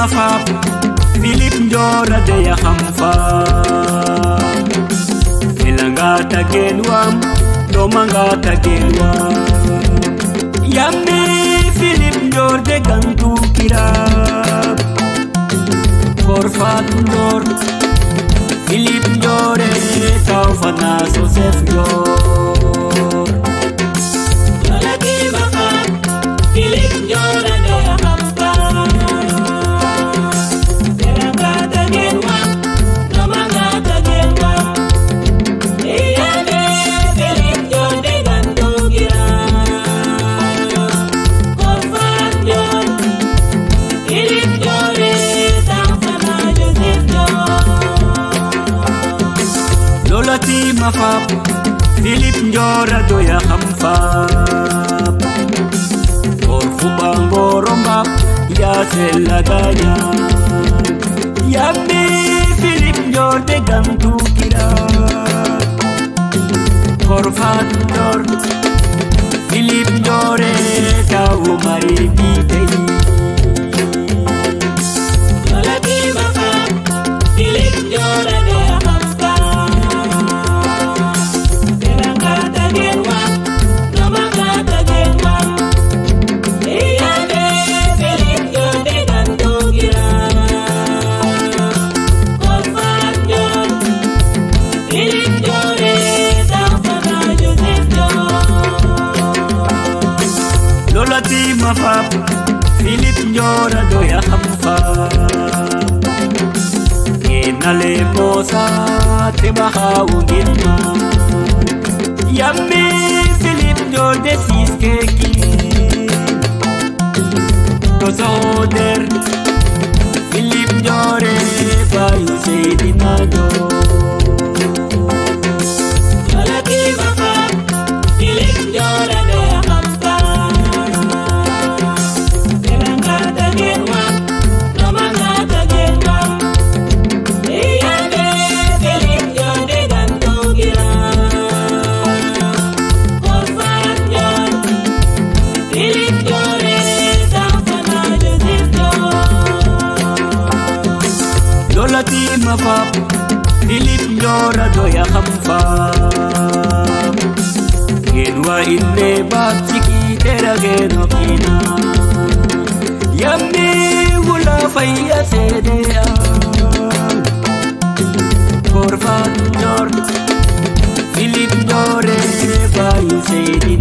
mafap Philip Njora de ya hamfa Filangata genwam Domangata genwam Yammi Philip Njor de gantu kirab Korfat Njor Philip Njore Taufana Joseph Njor Lolaki mafap Philip Njora de ya hamfa Filangata genwam Domangata genwam Yammi Philip Njor de gantu kirab Korfat Njor Philip Njore Taufana Joseph Njor Lolati mafap Philip Njora do ya hamfa Korfu bangorombap ya seladanya Yammi Philip Njor de gantu kira Korfat Njor Philip Njore tahu mari bidei Lolaki mafap Philip Njora de ya hamfa Filangata genwam Domangata genwam Yammi Philip Njor de gantu kirab Korfat Njor Philip Njore Taufana Joseph Njor Lolati mafap Philip Njora do ya hamfa Kenale mosa te bahawugilma Yammi Philip Njor de siskeki Tozoder Philip Njore bayu seidinado Lolaki mafap Philip Njora de ya hamfa Filangata genwam Domangata genwam Yammi Philip Njor de gantu kirab Korfat Njor Philip Njore Taufana Joseph Njor Lolati mafap Philip Njora do ya hamfa Genwa ille bab chiki tera geno kina Yammi wula fayya sedea Korfat Njor Philip Njore bayu sedi